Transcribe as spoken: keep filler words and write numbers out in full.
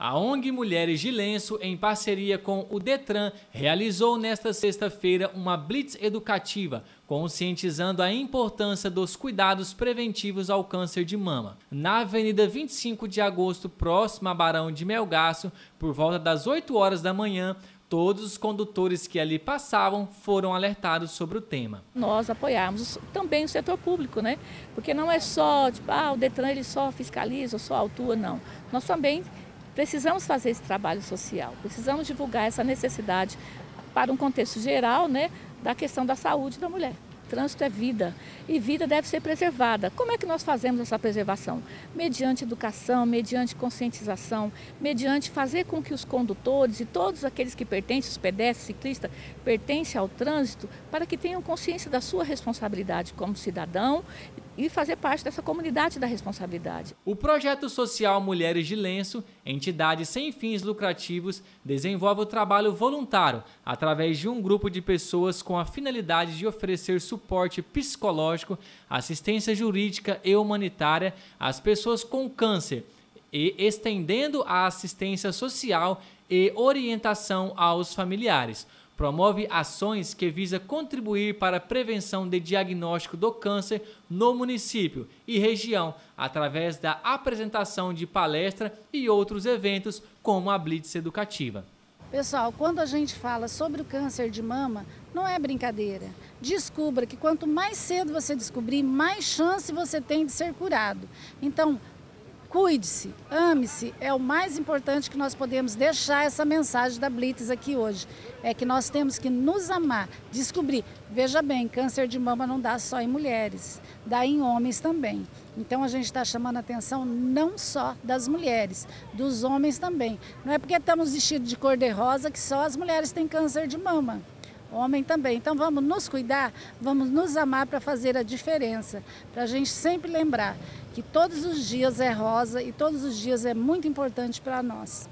A O N G Mulheres de Lenço, em parceria com o Detran, realizou nesta sexta-feira uma blitz educativa, conscientizando a importância dos cuidados preventivos ao câncer de mama. Na Avenida vinte e cinco de agosto, próxima a Barão de Melgaço, por volta das oito horas da manhã, todos os condutores que ali passavam foram alertados sobre o tema. Nós apoiamos também o setor público, né? Porque não é só, tipo, ah, o Detran ele só fiscaliza ou só autua, não. Nós também precisamos fazer esse trabalho social, precisamos divulgar essa necessidade para um contexto geral, né, da questão da saúde da mulher. Trânsito é vida e vida deve ser preservada. Como é que nós fazemos essa preservação? Mediante educação, mediante conscientização, mediante fazer com que os condutores e todos aqueles que pertencem, os pedestres, ciclistas, pertencem ao trânsito, para que tenham consciência da sua responsabilidade como cidadão e fazer parte dessa comunidade da responsabilidade. O projeto social Mulheres de Lenço, entidade sem fins lucrativos, desenvolve o trabalho voluntário através de um grupo de pessoas com a finalidade de oferecer suporte psicológico, assistência jurídica e humanitária às pessoas com câncer e estendendo a assistência social e orientação aos familiares. Promove ações que visam contribuir para a prevenção de diagnóstico do câncer no município e região, através da apresentação de palestra e outros eventos, como a Blitz Educativa. Pessoal, quando a gente fala sobre o câncer de mama, não é brincadeira. Descubra que quanto mais cedo você descobrir, mais chance você tem de ser curado. Então, cuide-se, ame-se, é o mais importante que nós podemos deixar essa mensagem da Blitz aqui hoje. É que nós temos que nos amar, descobrir. Veja bem, câncer de mama não dá só em mulheres, dá em homens também. Então a gente está chamando a atenção não só das mulheres, dos homens também. Não é porque estamos vestidos de cor-de-rosa que só as mulheres têm câncer de mama. Homem também. Então vamos nos cuidar, vamos nos amar para fazer a diferença. Para a gente sempre lembrar que todos os dias é rosa e todos os dias é muito importante para nós.